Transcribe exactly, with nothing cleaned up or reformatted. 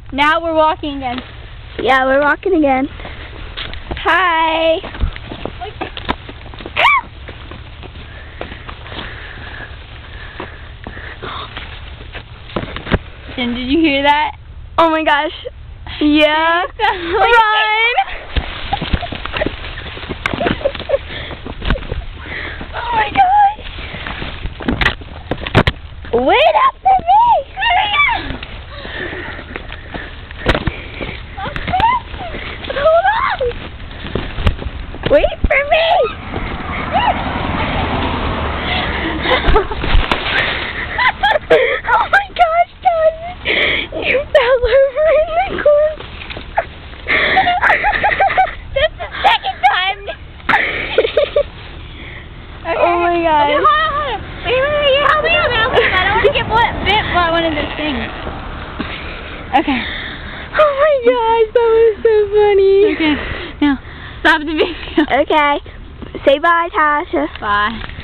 Now we're walking again. Yeah, we're walking again. Hi. Jen, did you hear that? Oh my gosh. Yeah. Run. Oh my gosh. Wait up for me. Hold on. Wait for me. Oh my gosh, guys. You fell over in the corner. That's the second time. Okay. Oh my gosh. Okay, hold on, hold on. Wait, wait, wait. Help me out, help me out. I don't want to get bit by one of those things. Okay. Oh my gosh, that was so funny. Okay. Now, stop the video. Okay. Say bye, Tasha. Bye.